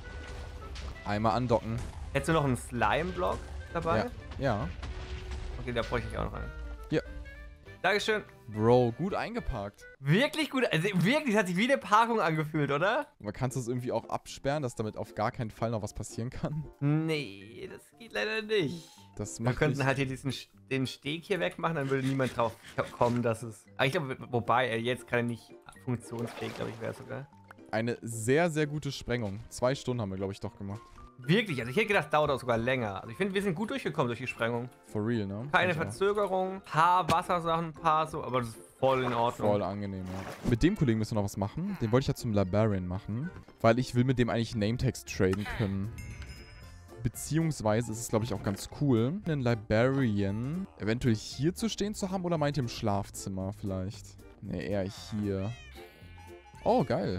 Einmal andocken.
hättest du noch einen Slime-Block dabei?
Ja.
Okay, da bräuchte ich auch noch einen.
Ja.
Dankeschön.
Bro, gut eingeparkt.
Wirklich gut. Also wirklich, das hat sich wie eine Parkung angefühlt, oder?
Aber kannst du es irgendwie auch absperren, dass damit auf gar keinen Fall noch was passieren kann?
Nee, das geht leider nicht.
Das
Wir
macht
könnten
mich-
halt hier den Steg hier wegmachen, dann würde niemand drauf kommen, dass es... Aber ich glaube, wobei, jetzt gerade nicht funktionsfähig, glaube ich, wäre es sogar.
Eine sehr, sehr gute Sprengung. 2 Stunden haben wir, glaube ich, doch gemacht.
Wirklich, also ich hätte gedacht, dauert auch sogar länger. Also ich finde, wir sind gut durchgekommen durch die Sprengung.
For real, ne?
Keine
Also,
Verzögerung, paar Wassersachen, paar so, aber das ist voll in Ordnung.
voll angenehm, ja. Mit dem Kollegen müssen wir noch was machen. Den wollte ich ja zum Librarian machen. Weil ich will mit dem eigentlich Nametags traden können. Beziehungsweise ist es, glaube ich, auch ganz cool, einen Librarian eventuell hier zu stehen zu haben. Oder meint ihr im Schlafzimmer vielleicht? Ne, eher hier. Oh, geil.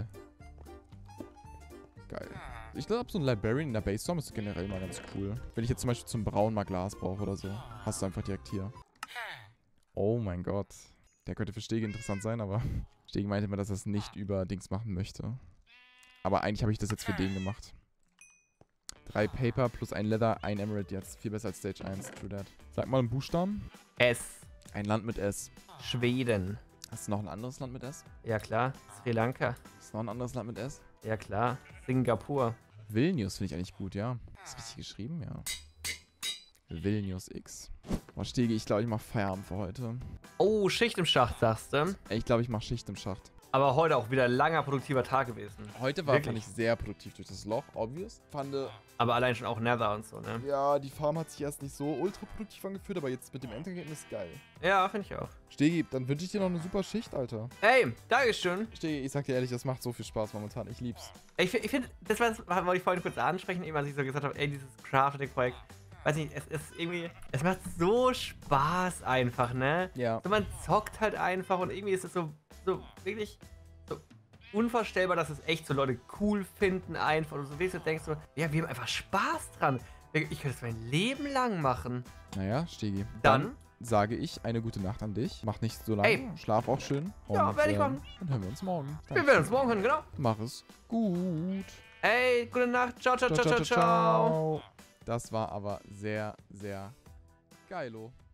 Geil. Ich glaube, so ein Librarian in der Base Storm ist generell mal ganz cool. Wenn ich jetzt zum Beispiel zum Brauen mal Glas brauche oder so, hast du einfach direkt hier. Oh mein Gott. Der könnte für Stege interessant sein, aber Stege meinte mir, dass er es nicht über Dings machen möchte. Aber eigentlich habe ich das jetzt für den gemacht. 3 Paper plus ein Leather, ein Emerald jetzt. Viel besser als Stage 1. True that. Sag mal einen Buchstaben.
S.
Ein Land mit S.
Schweden.
Hast du noch ein anderes Land mit S?
Ja klar. Sri Lanka.
Hast du noch ein anderes Land mit S?
Ja klar. Singapur.
Vilnius finde ich eigentlich gut, ja. Ist richtig geschrieben, ja. Vilnius X. Boah, Stege, ich glaube, ich mache Feierabend für heute.
Oh, Schicht im Schacht, sagst du.
Ich glaube, ich mache Schicht im Schacht.
Aber heute auch wieder ein langer, produktiver Tag gewesen.
Heute fand
Wirklich?
ich sehr produktiv durch das Loch, obvious.
Aber allein schon auch Nether und so, ne?
Ja, die Farm hat sich erst nicht so ultra produktiv angefühlt, aber jetzt mit dem Endergebnis geil.
Ja, finde ich auch.
Stegi, dann wünsche ich dir noch eine super Schicht, Alter.
Hey, Dankeschön.
Stegi, ich sag dir ehrlich, das macht so viel Spaß momentan. Ich lieb's.
Ich finde, das wollte ich vorhin kurz ansprechen, eben als ich so gesagt habe, ey, dieses Crafting-Projekt. Weiß nicht, es ist irgendwie, es macht so Spaß einfach, ne?
Ja.
So, man zockt halt einfach und irgendwie ist es so wirklich so unvorstellbar, dass es echt so Leute cool finden einfach. Und so wie du denkst, so, ja, wir haben einfach Spaß dran. Ich könnte es mein Leben lang machen.
Naja, Stegi.
Dann
Sage ich eine gute Nacht an dich. Mach nicht so lange.
Ey.
Schlaf auch schön.
Ja, werde ich machen.
Dann hören wir uns morgen.
Wir werden uns morgen hören, genau.
Mach es gut.
Ey, gute Nacht. Ciao, ciao, ciao, ciao, ciao.
Das war aber sehr, sehr geilo.